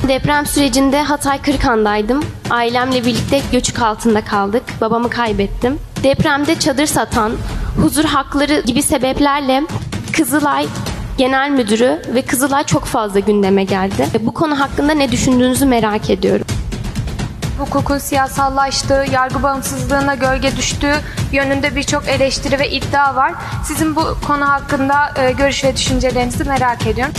Deprem sürecinde Hatay Kırıkhan'daydım. Ailemle birlikte göçük altında kaldık. Babamı kaybettim. Depremde çadır satan, huzur hakları gibi sebeplerle Kızılay Genel Müdürü ve Kızılay çok fazla gündeme geldi. Bu konu hakkında ne düşündüğünüzü merak ediyorum. Hukukun siyasallaştığı, yargı bağımsızlığına gölge düştüğü yönünde birçok eleştiri ve iddia var. Sizin bu konu hakkında görüş ve düşüncelerinizi merak ediyorum.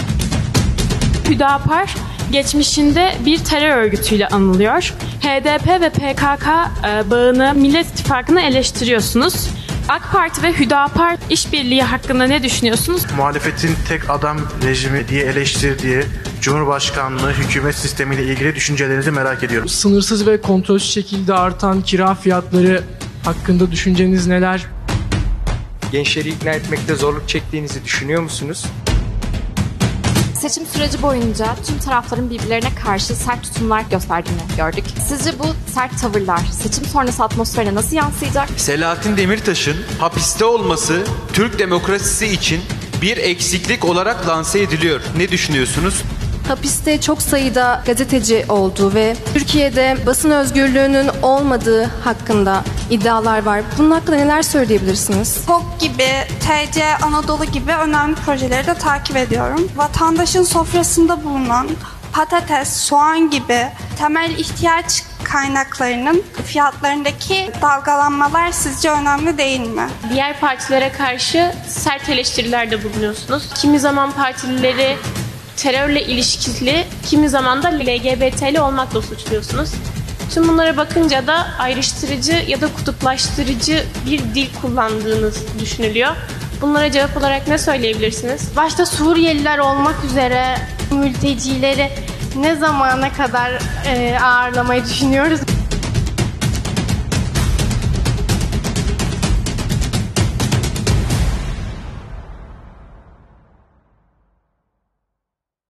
Hüdapar geçmişinde bir terör örgütüyle anılıyor. HDP ve PKK bağını Millet İttifakı'na eleştiriyorsunuz. AK Parti ve Hüdapar işbirliği hakkında ne düşünüyorsunuz? Muhalefetin tek adam rejimi diye eleştirdiği Cumhurbaşkanlığı hükümet sistemiyle ilgili düşüncelerinizi merak ediyorum. Sınırsız ve kontrolsüz şekilde artan kira fiyatları hakkında düşünceniz neler? Gençleri ikna etmekte zorluk çektiğinizi düşünüyor musunuz? Seçim süreci boyunca tüm tarafların birbirlerine karşı sert tutumlar gösterdiğini gördük. Sizce bu sert tavırlar seçim sonrası atmosferine nasıl yansıyacak? Selahattin Demirtaş'ın hapiste olması Türk demokrasisi için bir eksiklik olarak lanse ediliyor. Ne düşünüyorsunuz? Hapiste çok sayıda gazeteci olduğu ve Türkiye'de basın özgürlüğünün olmadığı hakkında iddialar var. Bunun hakkında neler söyleyebilirsiniz? TOK gibi, TC Anadolu gibi önemli projeleri de takip ediyorum. Vatandaşın sofrasında bulunan patates, soğan gibi temel ihtiyaç kaynaklarının fiyatlarındaki dalgalanmalar sizce önemli değil mi? Diğer partilere karşı sert eleştirilerde bulunuyorsunuz. Kimi zaman partilileri terörle ilişkili, kimi zaman da LGBT'li olmakla suçluyorsunuz. Tüm bunlara bakınca da ayrıştırıcı ya da kutuplaştırıcı bir dil kullandığınız düşünülüyor. Bunlara cevap olarak ne söyleyebilirsiniz? Başta Suriyeliler olmak üzere mültecileri ne zamana kadar ağırlamayı düşünüyoruz?